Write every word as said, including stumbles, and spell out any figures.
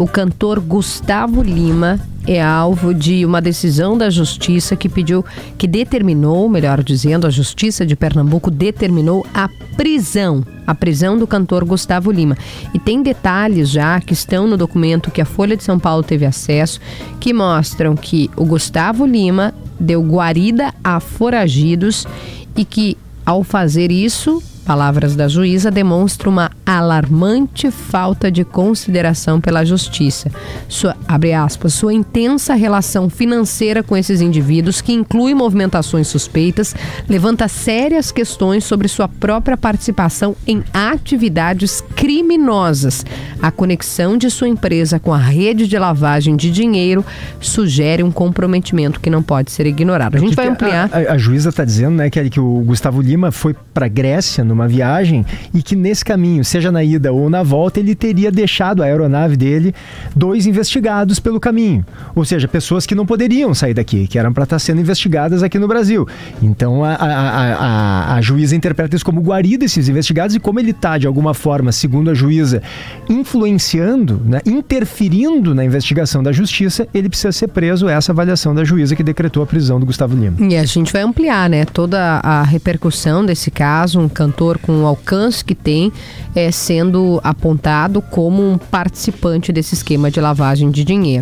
o cantor Gustavo Lima é alvo de uma decisão da Justiça que pediu, que determinou, melhor dizendo, a Justiça de Pernambuco determinou a prisão, a prisão do cantor Gustavo Lima. E tem detalhes já que estão no documento que a Folha de São Paulo teve acesso, que mostram que o Gustavo Lima deu guarida a foragidos e que, ao fazer isso, palavras da juíza, demonstra uma alarmante falta de consideração pela justiça. Sua, abre aspas, sua intensa relação financeira com esses indivíduos, que inclui movimentações suspeitas, levanta sérias questões sobre sua própria participação em atividades criminosas. A conexão de sua empresa com a rede de lavagem de dinheiro sugere um comprometimento que não pode ser ignorado. A gente vai ampliar. A, a, a juíza está dizendo, né, que, que o Gustavo Lima foi para a Grécia numa viagem e que nesse caminho, seja na ida ou na volta, ele teria deixado a aeronave dele dois investigados pelo caminho. Ou seja, pessoas que não poderiam sair daqui, que eram para estar sendo investigadas aqui no Brasil. Então a, a, a, a juíza interpreta isso como guarida esses investigados, e como ele está, de alguma forma, segundo a juíza, influenciando, né, interferindo na investigação da justiça, ele precisa ser preso. Essa avaliação da juíza que decretou a prisão do Gustavo Lima. E a gente vai ampliar, né, toda a repercussão desse caso, um cantor com o alcance que tem, é, sendo apontado como um participante desse esquema de lavagem de dinheiro.